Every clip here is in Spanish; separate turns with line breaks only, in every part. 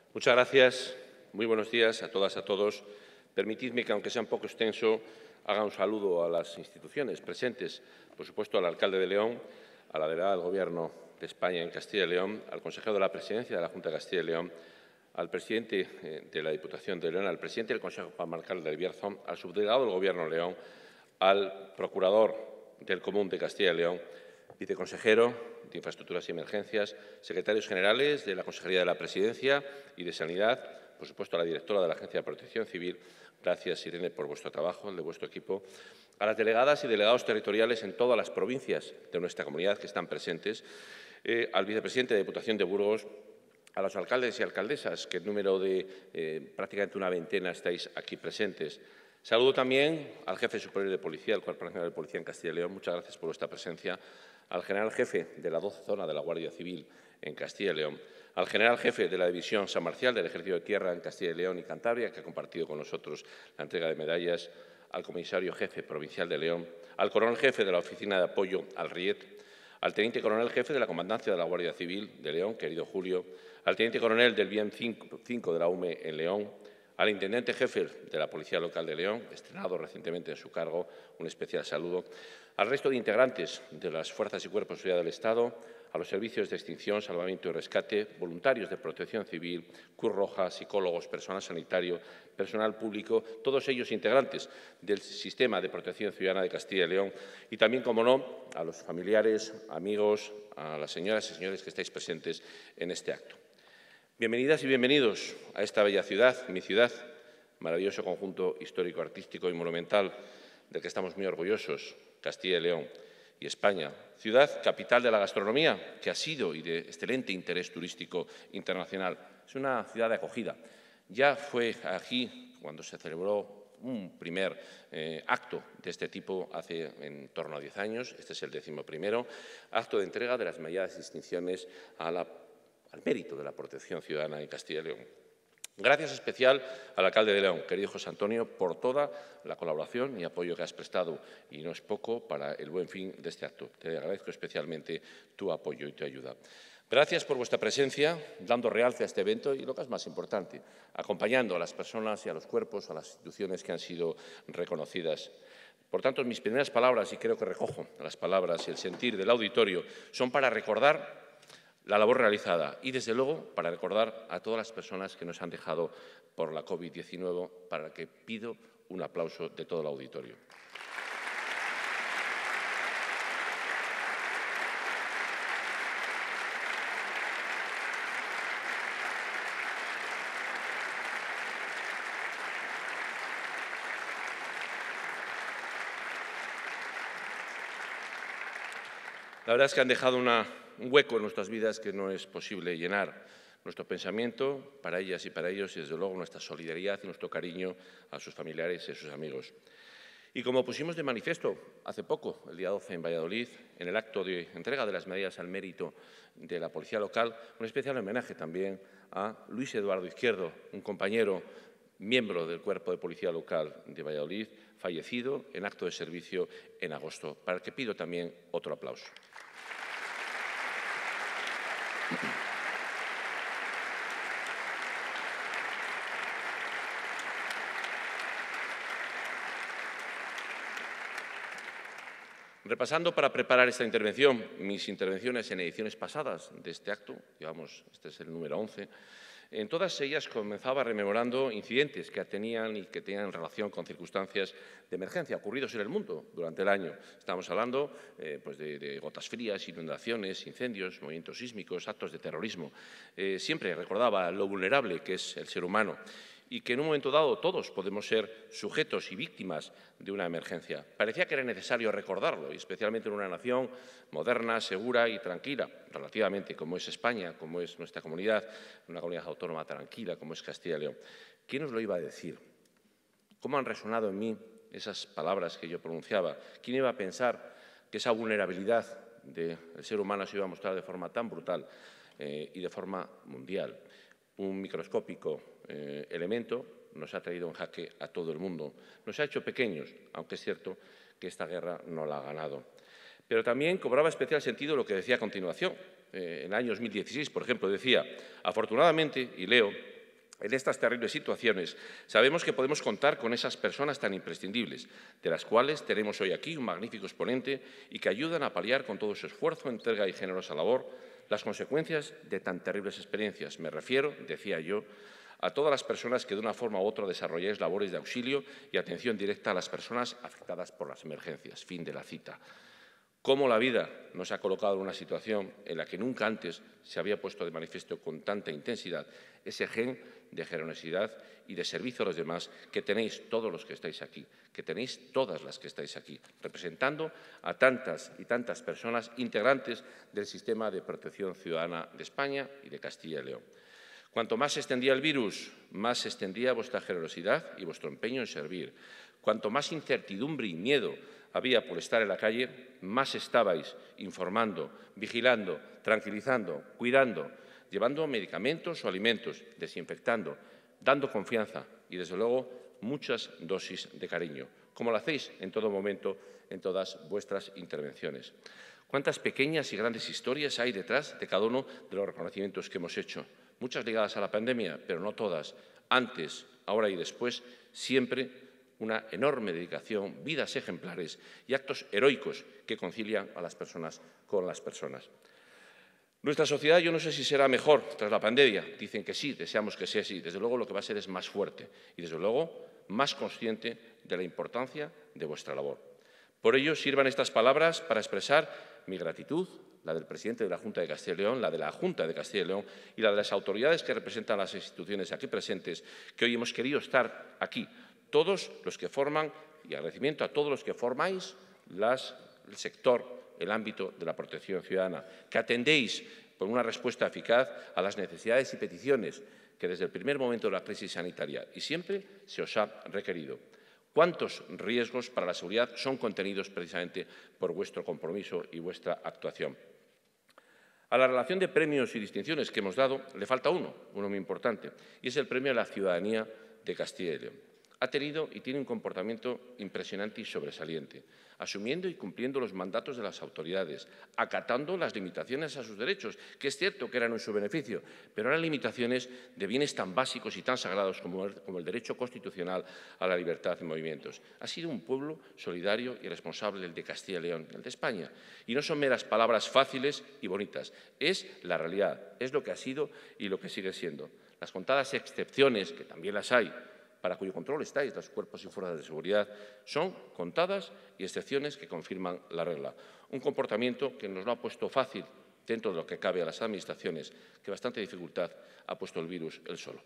Muchas gracias. Muy buenos días a todas y a todos. Permitidme que, aunque sea un poco extenso, haga un saludo a las instituciones presentes, por supuesto al alcalde de León, a la delegada del Gobierno de España en Castilla y León, al consejero de la Presidencia de la Junta de Castilla y León, al presidente de la Diputación de León, al presidente del Consejo Comarcal del Bierzo, al subdelegado del Gobierno de León, al procurador del Común de Castilla y León, viceconsejero de Infraestructuras y Emergencias, secretarios generales de la Consejería de la Presidencia y de Sanidad, por supuesto a la directora de la Agencia de Protección Civil. Gracias, Irene, por vuestro trabajo, el de vuestro equipo. A las delegadas y delegados territoriales en todas las provincias de nuestra comunidad que están presentes, al vicepresidente de Diputación de Burgos, a los alcaldes y alcaldesas, que en número de prácticamente una veintena estáis aquí presentes. Saludo también al jefe superior de policía, del Cuerpo Nacional de Policía en Castilla y León. Muchas gracias por vuestra presencia. Al general jefe de la 12 Zona de la Guardia Civil en Castilla y León. Al general jefe de la División San Marcial del Ejército de Tierra en Castilla y León y Cantabria, que ha compartido con nosotros la entrega de medallas. Al comisario jefe provincial de León. Al coronel jefe de la Oficina de Apoyo al Riet. Al teniente coronel jefe de la Comandancia de la Guardia Civil de León, querido Julio. Al teniente coronel del Bien 5 de la UME en León. Al intendente jefe de la Policía Local de León, estrenado recientemente en su cargo, un especial saludo. Al resto de integrantes de las fuerzas y cuerpos de seguridad del Estado, a los servicios de extinción, salvamento y rescate, voluntarios de protección civil, Cruz Roja, psicólogos, personal sanitario, personal público, todos ellos integrantes del sistema de protección ciudadana de Castilla y León, y también, como no, a los familiares, amigos, a las señoras y señores que estáis presentes en este acto. Bienvenidas y bienvenidos a esta bella ciudad, mi ciudad, maravilloso conjunto histórico, artístico y monumental del que estamos muy orgullosos, Castilla y León y España. Ciudad capital de la gastronomía, que ha sido y de excelente interés turístico internacional. Es una ciudad de acogida. Ya fue aquí cuando se celebró un primer acto de este tipo hace en torno a 10 años, este es el 11º, acto de entrega de las medallas y distinciones al mérito de la protección ciudadana en Castilla y León. Gracias especial al alcalde de León, querido José Antonio, por toda la colaboración y apoyo que has prestado, y no es poco, para el buen fin de este acto. Te agradezco especialmente tu apoyo y tu ayuda. Gracias por vuestra presencia, dando realce a este evento y, lo que es más importante, acompañando a las personas y a los cuerpos, a las instituciones que han sido reconocidas. Por tanto, mis primeras palabras, y creo que recojo las palabras y el sentir del auditorio, son para recordar la labor realizada y, desde luego, para recordar a todas las personas que nos han dejado por la COVID-19, para la que pido un aplauso de todo el auditorio. La verdad es que han dejado un hueco en nuestras vidas que no es posible llenar. Nuestro pensamiento para ellas y para ellos y, desde luego, nuestra solidaridad y nuestro cariño a sus familiares y a sus amigos. Y como pusimos de manifiesto hace poco, el día 12 en Valladolid, en el acto de entrega de las medallas al mérito de la Policía Local, un especial homenaje también a Luis Eduardo Izquierdo, un compañero miembro del Cuerpo de Policía Local de Valladolid, fallecido en acto de servicio en agosto, para el que pido también otro aplauso. Repasando para preparar esta intervención, mis intervenciones en ediciones pasadas de este acto, digamos, este es el número 11, en todas ellas comenzaba rememorando incidentes que tenían relación con circunstancias de emergencia ocurridos en el mundo durante el año. Estamos hablando de gotas frías, inundaciones, incendios, movimientos sísmicos, actos de terrorismo. Siempre recordaba lo vulnerable que es el ser humano y que en un momento dado todos podemos ser sujetos y víctimas de una emergencia. Parecía que era necesario recordarlo, y especialmente en una nación moderna, segura y tranquila, relativamente, como es España, como es nuestra comunidad, una comunidad autónoma tranquila como es Castilla y León. ¿Quién os lo iba a decir? ¿Cómo han resonado en mí esas palabras que yo pronunciaba? ¿Quién iba a pensar que esa vulnerabilidad del ser humano se iba a mostrar de forma tan brutal y de forma mundial? Un microscópico elemento nos ha traído en jaque a todo el mundo. Nos ha hecho pequeños, aunque es cierto que esta guerra no la ha ganado. Pero también cobraba especial sentido lo que decía a continuación. En el año 2016, por ejemplo, decía: afortunadamente, y leo, En estas terribles situaciones sabemos que podemos contar con esas personas tan imprescindibles, de las cuales tenemos hoy aquí un magnífico exponente y que ayudan a paliar con todo su esfuerzo, entrega y generosa labor las consecuencias de tan terribles experiencias. Me refiero, decía yo, a todas las personas que de una forma u otra desarrolláis labores de auxilio y atención directa a las personas afectadas por las emergencias. Fin de la cita. Cómo la vida nos ha colocado en una situación en la que nunca antes se había puesto de manifiesto con tanta intensidad ese gen de generosidad y de servicio a los demás que tenéis todos los que estáis aquí, que tenéis todas las que estáis aquí, representando a tantas y tantas personas integrantes del sistema de protección ciudadana de España y de Castilla y León. Cuanto más se extendía el virus, más se extendía vuestra generosidad y vuestro empeño en servir. Cuanto más incertidumbre y miedo había por estar en la calle, más estabais informando, vigilando, tranquilizando, cuidando, llevando medicamentos o alimentos, desinfectando, dando confianza y, desde luego, muchas dosis de cariño, como lo hacéis en todo momento en todas vuestras intervenciones. ¿Cuántas pequeñas y grandes historias hay detrás de cada uno de los reconocimientos que hemos hecho? Muchas ligadas a la pandemia, pero no todas. Antes, ahora y después, siempre una enorme dedicación, vidas ejemplares y actos heroicos que concilian a las personas con las personas. Nuestra sociedad, yo no sé si será mejor tras la pandemia. Dicen que sí, deseamos que sea así. Desde luego, lo que va a ser es más fuerte y, desde luego, más consciente de la importancia de vuestra labor. Por ello, sirvan estas palabras para expresar mi gratitud, la del presidente de la Junta de Castilla y León, la de la Junta de Castilla y León y la de las autoridades que representan las instituciones aquí presentes, que hoy hemos querido estar aquí, todos los que forman, y agradecimiento a todos los que formáis el sector, el ámbito de la protección ciudadana, que atendéis con una respuesta eficaz a las necesidades y peticiones que desde el primer momento de la crisis sanitaria y siempre se os ha requerido. ¿Cuántos riesgos para la seguridad son contenidos precisamente por vuestro compromiso y vuestra actuación? A la relación de premios y distinciones que hemos dado le falta uno muy importante, y es el premio a la ciudadanía de Castilla y León. Ha tenido y tiene un comportamiento impresionante y sobresaliente, asumiendo y cumpliendo los mandatos de las autoridades, acatando las limitaciones a sus derechos, que es cierto que eran en su beneficio, pero eran limitaciones de bienes tan básicos y tan sagrados como el derecho constitucional a la libertad de movimientos. Ha sido un pueblo solidario y responsable el de Castilla y León, el de España. Y no son meras palabras fáciles y bonitas, es la realidad, es lo que ha sido y lo que sigue siendo. Las contadas excepciones, que también las hay, para cuyo control estáis los cuerpos y fuerzas de seguridad, son contadas y excepciones que confirman la regla. Un comportamiento que nos lo ha puesto fácil dentro de lo que cabe a las administraciones, que bastante dificultad ha puesto el virus él solo.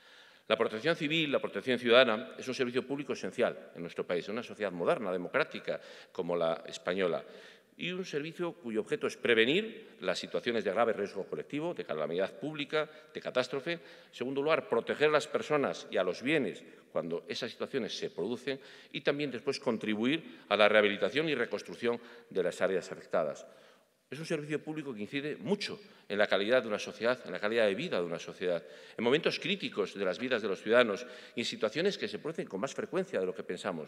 La protección civil, la protección ciudadana, es un servicio público esencial en nuestro país, en una sociedad moderna, democrática como la española, y un servicio cuyo objeto es prevenir las situaciones de grave riesgo colectivo, de calamidad pública, de catástrofe. En segundo lugar, proteger a las personas y a los bienes cuando esas situaciones se producen y también después contribuir a la rehabilitación y reconstrucción de las áreas afectadas. Es un servicio público que incide mucho en la calidad de una sociedad, en la calidad de vida de una sociedad, en momentos críticos de las vidas de los ciudadanos y en situaciones que se producen con más frecuencia de lo que pensamos.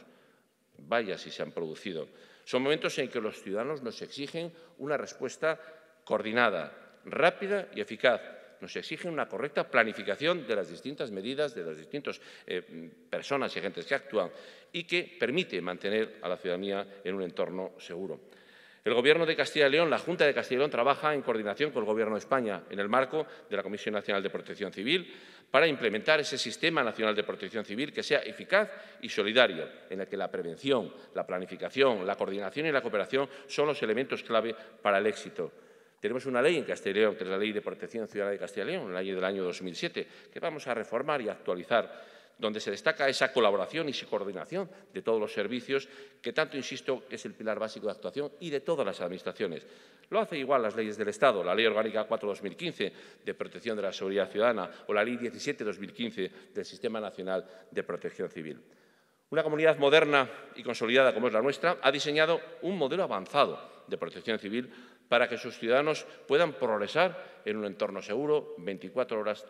Vaya si se han producido. Son momentos en que los ciudadanos nos exigen una respuesta coordinada, rápida y eficaz. Nos exigen una correcta planificación de las distintas medidas, de las distintas personas y agentes que actúan y que permite mantener a la ciudadanía en un entorno seguro. El Gobierno de Castilla y León, la Junta de Castilla y León, trabaja en coordinación con el Gobierno de España en el marco de la Comisión Nacional de Protección Civil para implementar ese Sistema Nacional de Protección Civil que sea eficaz y solidario, en el que la prevención, la planificación, la coordinación y la cooperación son los elementos clave para el éxito. Tenemos una ley en Castilla y León, que es la Ley de Protección Ciudadana de Castilla y León, la ley del año 2007, que vamos a reformar y actualizar, donde se destaca esa colaboración y esa coordinación de todos los servicios, que tanto insisto que es el pilar básico de actuación y de todas las administraciones. Lo hace igual las leyes del Estado, la Ley Orgánica 4/2015 de Protección de la Seguridad Ciudadana o la Ley 17/2015 del Sistema Nacional de Protección Civil. Una comunidad moderna y consolidada como es la nuestra ha diseñado un modelo avanzado de protección civil para que sus ciudadanos puedan progresar en un entorno seguro 24 horas,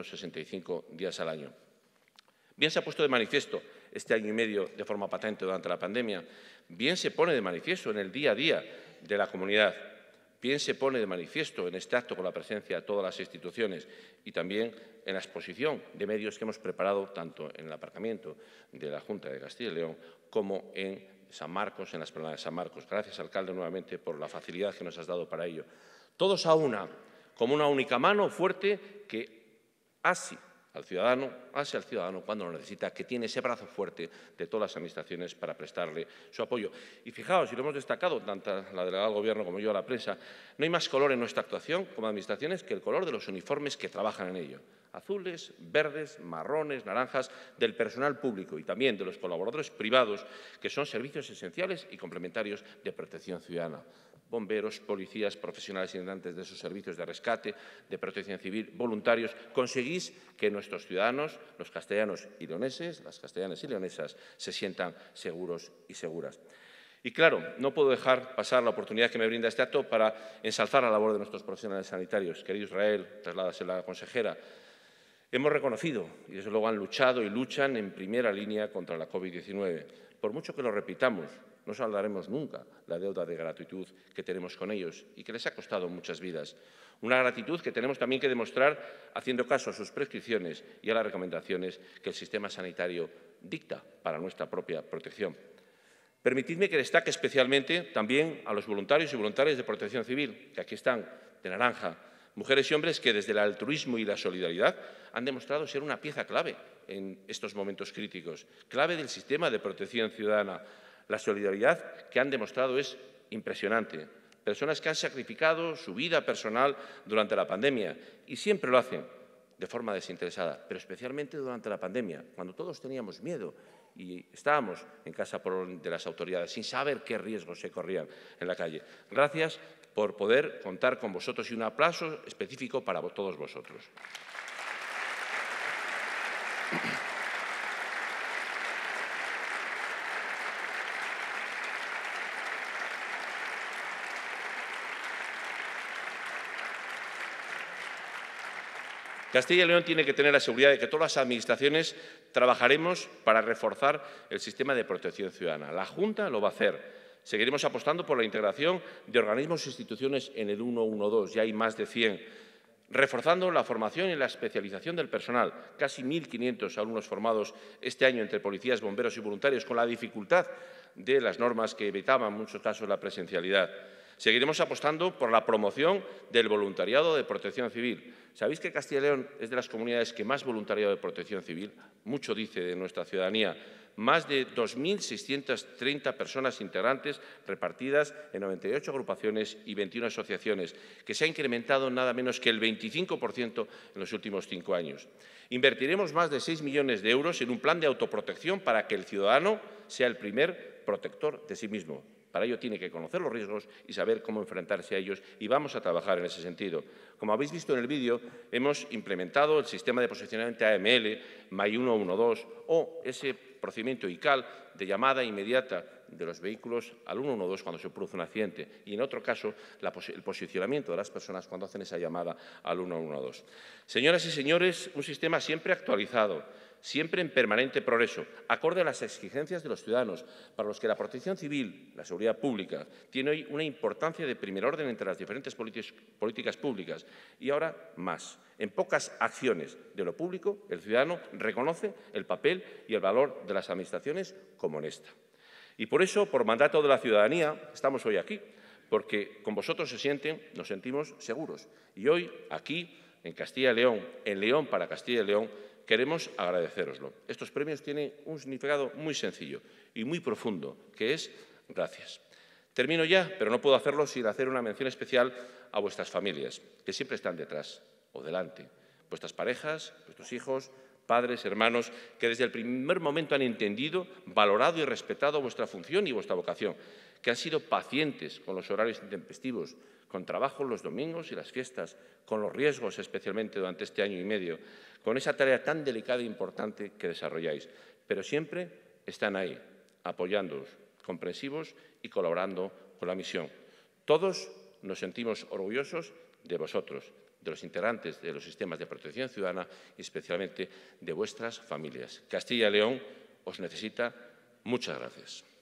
365 días al año. Bien se ha puesto de manifiesto este año y medio de forma patente durante la pandemia, bien se pone de manifiesto en el día a día de la comunidad. Bien se pone de manifiesto en este acto con la presencia de todas las instituciones y también en la exposición de medios que hemos preparado tanto en el aparcamiento de la Junta de Castilla y León como en San Marcos, en la explanada de San Marcos. Gracias, alcalde, nuevamente por la facilidad que nos has dado para ello. Todos a una, como una única mano fuerte que así al ciudadano cuando lo necesita, que tiene ese brazo fuerte de todas las administraciones para prestarle su apoyo. Y fijaos, y lo hemos destacado tanto la delegada del Gobierno como yo a la prensa, no hay más color en nuestra actuación como administraciones que el color de los uniformes que trabajan en ello. Azules, verdes, marrones, naranjas, del personal público y también de los colaboradores privados, que son servicios esenciales y complementarios de protección ciudadana. Bomberos, policías, profesionales integrantes de esos servicios de rescate, de protección civil, voluntarios, conseguís que nuestros ciudadanos, los castellanos y leoneses, las castellanas y leonesas, se sientan seguros y seguras. Y claro, no puedo dejar pasar la oportunidad que me brinda este acto para ensalzar la labor de nuestros profesionales sanitarios. Querido Israel, trasládasela a la consejera. Hemos reconocido y, desde luego, han luchado y luchan en primera línea contra la COVID-19. Por mucho que lo repitamos, no saldaremos nunca la deuda de gratitud que tenemos con ellos y que les ha costado muchas vidas. Una gratitud que tenemos también que demostrar haciendo caso a sus prescripciones y a las recomendaciones que el sistema sanitario dicta para nuestra propia protección. Permitidme que destaque especialmente también a los voluntarios y voluntarias de protección civil, que aquí están, de naranja, mujeres y hombres que desde el altruismo y la solidaridad han demostrado ser una pieza clave en estos momentos críticos, clave del sistema de protección ciudadana. La solidaridad que han demostrado es impresionante. Personas que han sacrificado su vida personal durante la pandemia y siempre lo hacen de forma desinteresada, pero especialmente durante la pandemia, cuando todos teníamos miedo y estábamos en casa de las autoridades sin saber qué riesgos se corrían en la calle. Gracias por poder contar con vosotros y un aplauso específico para todos vosotros. Castilla y León tiene que tener la seguridad de que todas las administraciones trabajaremos para reforzar el sistema de protección ciudadana. La Junta lo va a hacer. Seguiremos apostando por la integración de organismos e instituciones en el 112, ya hay más de 100, reforzando la formación y la especialización del personal, casi 1.500 alumnos formados este año entre policías, bomberos y voluntarios, con la dificultad de las normas que evitaban en muchos casos la presencialidad. Seguiremos apostando por la promoción del voluntariado de protección civil. ¿Sabéis que Castilla y León es de las comunidades que más voluntariado de protección civil? Mucho dice de nuestra ciudadanía. Más de 2.630 personas integrantes repartidas en 98 agrupaciones y 21 asociaciones, que se ha incrementado nada menos que el 25% en los últimos 5 años. Invertiremos más de 6 millones de euros en un plan de autoprotección para que el ciudadano sea el primer protector de sí mismo. Para ello tiene que conocer los riesgos y saber cómo enfrentarse a ellos, y vamos a trabajar en ese sentido. Como habéis visto en el vídeo, hemos implementado el sistema de posicionamiento AML, MY 112 o ese procedimiento ICAL de llamada inmediata de los vehículos al 112 cuando se produce un accidente y, en otro caso, el posicionamiento de las personas cuando hacen esa llamada al 112. Señoras y señores, un sistema siempre actualizado, siempre en permanente progreso, acorde a las exigencias de los ciudadanos, para los que la protección civil, la seguridad pública, tiene hoy una importancia de primer orden entre las diferentes políticas públicas y ahora más. En pocas acciones de lo público, el ciudadano reconoce el papel y el valor de las administraciones como en esta. Y por eso, por mandato de la ciudadanía, estamos hoy aquí, porque con vosotros nos sentimos seguros. Y hoy, aquí, en Castilla y León, en León para Castilla y León, queremos agradecéroslo. Estos premios tienen un significado muy sencillo y muy profundo, que es gracias. Termino ya, pero no puedo hacerlo sin hacer una mención especial a vuestras familias, que siempre están detrás o delante. Vuestras parejas, vuestros hijos, padres, hermanos, que desde el primer momento han entendido, valorado y respetado vuestra función y vuestra vocación, que han sido pacientes con los horarios intempestivos, con trabajo los domingos y las fiestas, con los riesgos especialmente durante este año y medio, con esa tarea tan delicada e importante que desarrolláis. Pero siempre están ahí, apoyándoos, comprensivos y colaborando con la misión. Todos nos sentimos orgullosos de vosotros, de los integrantes de los sistemas de protección ciudadana y especialmente de vuestras familias. Castilla y León os necesita. Muchas gracias.